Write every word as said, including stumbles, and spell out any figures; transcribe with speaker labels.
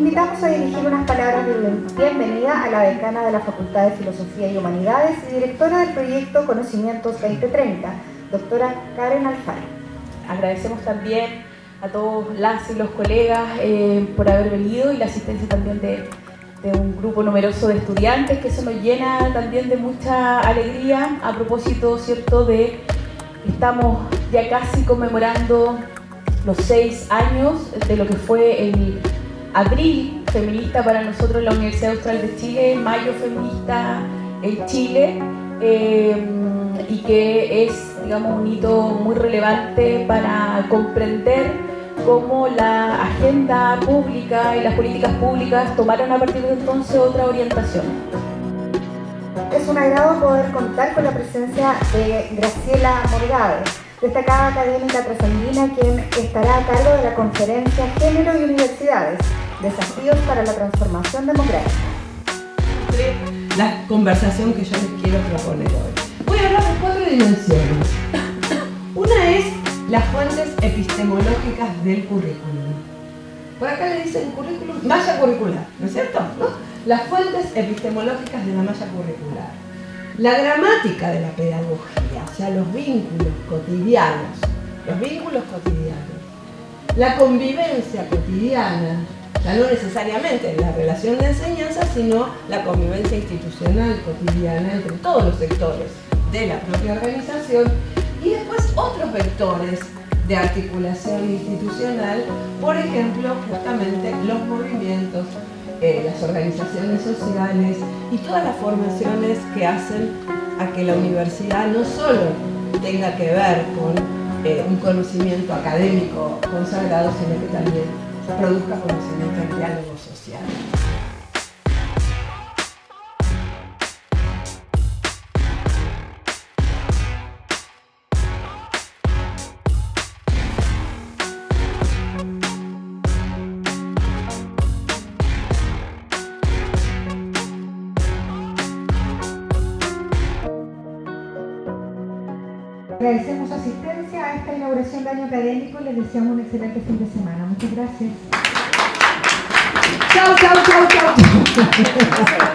Speaker 1: invitamos a dirigir unas palabras de bienvenida a la decana de la Facultad de Filosofía y Humanidades y directora del proyecto Conocimientos veinte treinta, doctora Karen Alfaro.
Speaker 2: Agradecemos también a todos las y los colegas eh, por haber venido y la asistencia también de, de un grupo numeroso de estudiantes, que eso nos llena también de mucha alegría a propósito, ¿cierto?, de que estamos ya casi conmemorando los seis años de lo que fue el abril feminista para nosotros en la Universidad Austral de Chile, mayo feminista en Chile, eh, y que es, digamos, un hito muy relevante para comprender cómo la agenda pública y las políticas públicas tomaron a partir de entonces otra orientación.
Speaker 1: Es un agrado poder contar con la presencia de Graciela Morgade, destacada académica trasandina, quien estará a cargo de la conferencia Género y Universidades, Desafíos para la Transformación Democrática.
Speaker 3: La conversación que yo les quiero proponer hoy. Voy a hablar de cuatro dimensiones. Una es las fuentes epistemológicas del currículum. Por acá le dicen currículum, malla curricular, ¿no es cierto? ¿No? Las fuentes epistemológicas de la malla curricular. La gramática de la pedagogía, o sea, los vínculos cotidianos, los vínculos cotidianos. La convivencia cotidiana, ya no necesariamente la relación de enseñanza, sino la convivencia institucional cotidiana entre todos los sectores de la propia organización, y después otros vectores de articulación institucional, por ejemplo, justamente los movimientos, eh, las organizaciones sociales y todas las formaciones que hacen a que la universidad no solo tenga que ver con eh, un conocimiento académico consagrado, sino que también produzca conocimiento en diálogo social.
Speaker 1: Agradecemos su asistencia a esta inauguración de año académico y les deseamos un excelente fin de semana. Muchas gracias.
Speaker 3: Chao, chao, chao, chao.